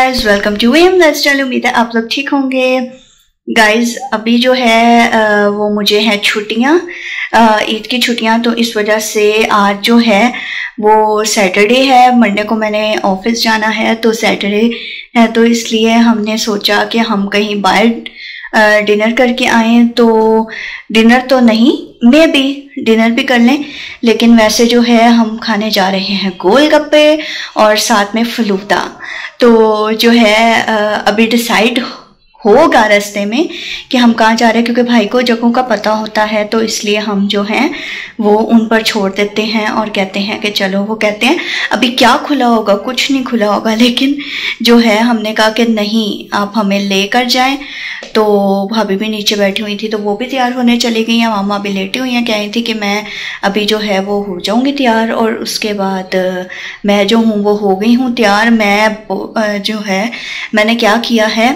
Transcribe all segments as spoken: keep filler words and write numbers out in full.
Guys welcome to M lifestyle. उम्मीद है आप लोग ठीक होंगे। गाइज अभी जो है वो मुझे है छुट्टियाँ, ईद की छुट्टियाँ, तो इस वजह से आज जो है वो सैटरडे है। मंडे को मैंने ऑफिस जाना है, तो सैटरडे है तो इसलिए हमने सोचा कि हम कहीं बाहर डिनर करके आएँ। तो डिनर तो नहीं, मे भी डिनर भी कर लें, लेकिन वैसे जो है हम खाने जा रहे हैं गोलगप्पे और साथ में फलूदा। तो जो है अभी डिसाइड होगा रास्ते में कि हम कहाँ जा रहे हैं, क्योंकि भाई को जगहों का पता होता है, तो इसलिए हम जो हैं वो उन पर छोड़ देते हैं और कहते हैं कि चलो। वो कहते हैं अभी क्या खुला होगा, कुछ नहीं खुला होगा, लेकिन जो है हमने कहा कि नहीं, आप हमें लेकर जाएं। तो भाभी भी नीचे बैठी हुई थी, तो वो भी तैयार होने चली गई हैं। मामा भी लेटी हुई हैं, कह रही थी कि मैं अभी जो है वो हो जाऊंगी तैयार, और उसके बाद मैं जो हूँ वो हो गई हूँ तैयार। मैं जो है मैंने क्या किया है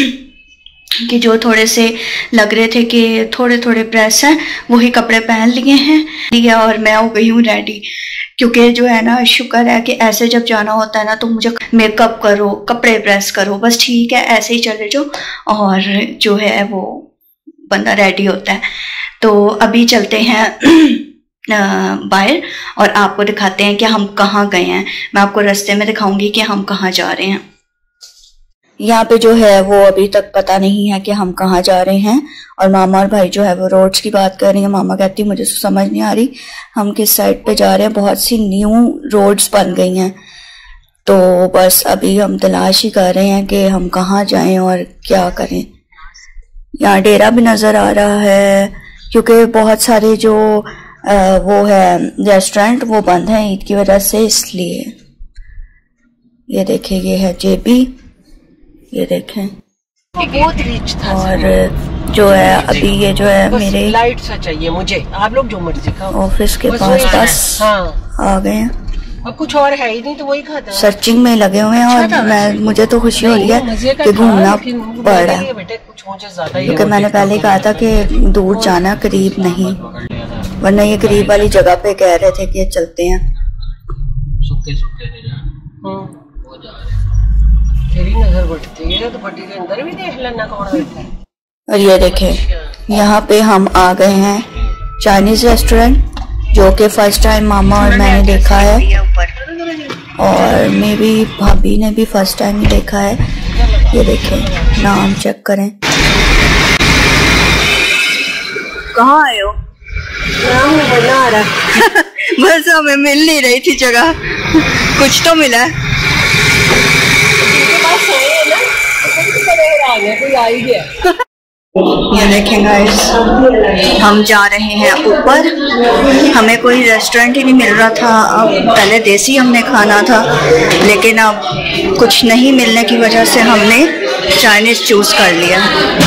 कि जो थोड़े से लग रहे थे कि थोड़े थोड़े प्रेस हैं, वही कपड़े पहन लिए हैं लिया और मैं हो गई हूँ रेडी। क्योंकि जो है ना, शुक्र है कि ऐसे जब जाना होता है ना, तो मुझे मेकअप करो, कपड़े प्रेस करो, बस ठीक है, ऐसे ही चले जाओ और जो है वो बंदा रेडी होता है। तो अभी चलते हैं बाहर और आपको दिखाते हैं कि हम कहाँ गए हैं। मैं आपको रास्ते में दिखाऊंगी कि हम कहाँ जा रहे हैं। यहाँ पे जो है वो अभी तक पता नहीं है कि हम कहाँ जा रहे हैं, और मामा और भाई जो है वो रोड्स की बात कर रही है। मामा कहती है मुझे तो समझ नहीं आ रही हम किस साइड पे जा रहे हैं, बहुत सी न्यू रोड्स बन गई हैं। तो बस अभी हम तलाश ही कर रहे हैं कि हम कहाँ जाएं और क्या करें। यहाँ डेरा भी नज़र आ रहा है, क्योंकि बहुत सारे जो आ, वो है रेस्टोरेंट वो बंद हैं ईद की वजह से, इसलिए। ये देखिए, ये है जेबी, ये देखें, बहुत रिच था। और जो है अभी ये जो है मेरे लाइट सा चाहिए मुझे, आप लोग जो मर्जी खाओ। ऑफिस के पास बस हाँ। आ गए हैं। अब कुछ और है ही नहीं, तो वही खाता है। सर्चिंग में लगे हुए हैं, और मैं मुझे तो खुशी हो रही है कि घूमना पड़ रहा है, क्योंकि मैंने पहले कहा था कि दूर जाना, करीब नहीं, वरना ये करीब वाली जगह पे कह रहे थे कि चलते हैं। सुखे सुखे तेरी नजर बढ़ती है तो पट्टी के अंदर भी देख लेना कौन बैठा है। और ये देखें, यहाँ पे हम आ गए हैं चाइनीज रेस्टोरेंट, जो कि फर्स्ट टाइम मामा और मैंने देखा है, और मे भी भाभी ने भी फर्स्ट टाइम ही देखा है। ये देखें, नाम चेक करें। कहाँ आए हो? नाम बढ़ना आ रहा बस हमें मिल नहीं रही थी जगह, कुछ तो मिला है। ये देखें गाइस, हम जा रहे हैं ऊपर। हमें कोई रेस्टोरेंट ही नहीं मिल रहा था। अब पहले देसी हमने खाना था, लेकिन अब कुछ नहीं मिलने की वजह से हमने चाइनीज चूज कर लिया।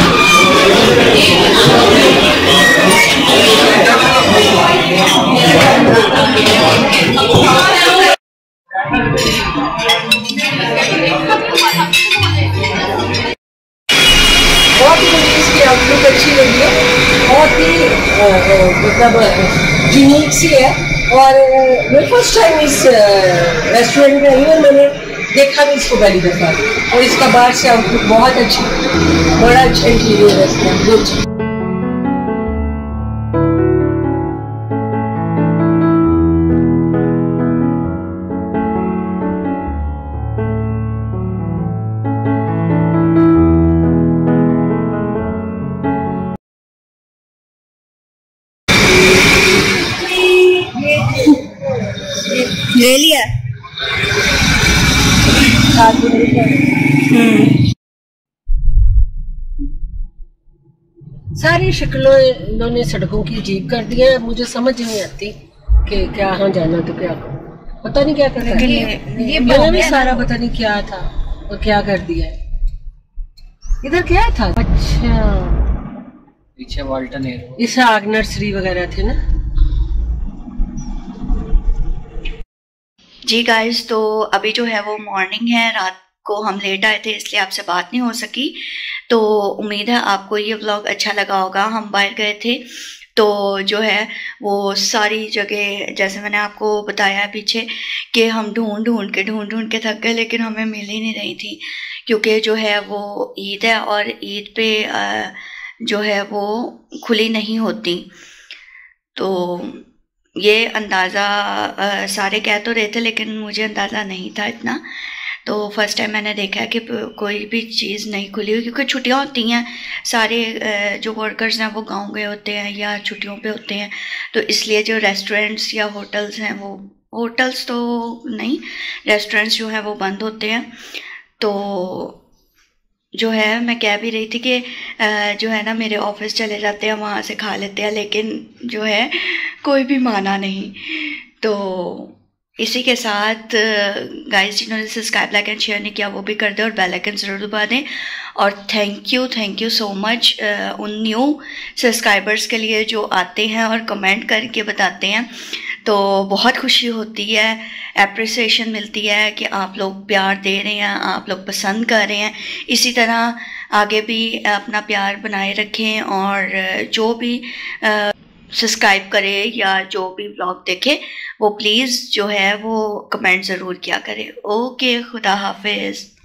बहुत ही मुझे इसकी आउटलुक अच्छी लगी है, बहुत ही मतलब यूनिक सी है। और मैं फर्स्ट टाइम इस रेस्टोरेंट में आई हूँ, मैंने देखा भी इसको पहली दफा, और इसका बाहर से आउटलुक बहुत अच्छा, बड़ा अच्छा इंटीरियर है इसका। ले लिया। सारी शक्लों इन्होंने सड़कों की अजीब कर दी है। मुझे समझ नहीं आती कि क्या यहाँ जाना तो क्या पता नहीं क्या कर रहा है। ये मैंने भी सारा पता नहीं क्या था और क्या कर दिया है। इधर क्या था? अच्छा, पीछे वाल्टन एरो, इस आग नर्सरी वगैरह थे ना। जी गाइस, तो अभी जो है वो मॉर्निंग है, रात को हम लेट आए थे इसलिए आपसे बात नहीं हो सकी। तो उम्मीद है आपको ये व्लॉग अच्छा लगा होगा। हम बाहर गए थे तो जो है वो सारी जगह, जैसे मैंने आपको बताया पीछे कि हम ढूंढ ढूंढ के ढूंढ ढूंढ के थक गए, लेकिन हमें मिल ही नहीं रही थी, क्योंकि जो है वो ईद है और ईद पे जो है वो खुली नहीं होती। तो ये अंदाज़ा सारे कह तो रहे थे, लेकिन मुझे अंदाज़ा नहीं था इतना। तो फर्स्ट टाइम मैंने देखा कि कोई भी चीज़ नहीं खुली हुई, क्योंकि छुट्टियां होती हैं, सारे जो वर्कर्स हैं वो गांव गए होते हैं या छुट्टियों पे होते हैं, तो इसलिए जो रेस्टोरेंट्स या होटल्स हैं, वो होटल्स तो नहीं, रेस्टोरेंट्स जो हैं वो बंद होते हैं। तो जो है मैं कह भी रही थी कि जो है ना मेरे ऑफिस चले जाते हैं, वहाँ से खा लेते हैं, लेकिन जो है कोई भी माना नहीं। तो इसी के साथ गाइस, जिन्होंने सब्सक्राइब लाइक एंड शेयर नहीं किया वो भी कर दें और बेल आइकन ज़रूर दबा दें। और thank you thank you so much उन न्यू सब्सक्राइबर्स के लिए जो आते हैं और कमेंट करके बताते हैं, तो बहुत खुशी होती है, एप्रिसिएशन मिलती है कि आप लोग प्यार दे रहे हैं, आप लोग पसंद कर रहे हैं। इसी तरह आगे भी अपना प्यार बनाए रखें, और जो भी सब्सक्राइब करे या जो भी व्लॉग देखे वो प्लीज़ जो है वो कमेंट ज़रूर किया करे। ओके, खुदा हाफिज़।